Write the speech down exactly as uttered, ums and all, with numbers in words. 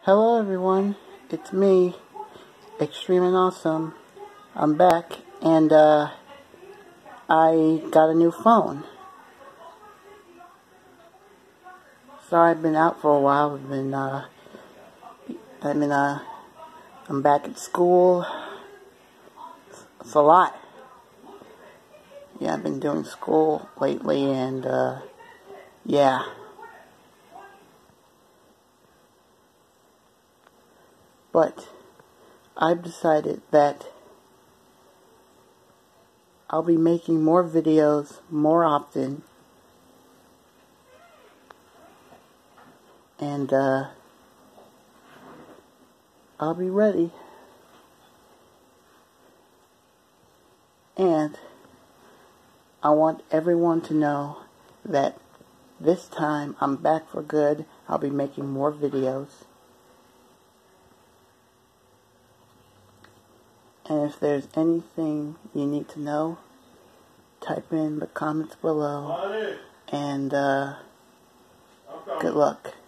Hello everyone, it's me, Extreme and Awesome. I'm back, and uh, I got a new phone. Sorry I've been out for a while. I've been, uh, I've been, uh, I'm back at school. It's a lot. Yeah, I've been doing school lately, and, uh, yeah. But I've decided that I'll be making more videos more often, and uh, I'll be ready. And I want everyone to know that this time I'm back for good. I'll be making more videos. And if there's anything you need to know, type in the comments below. And uh, good luck.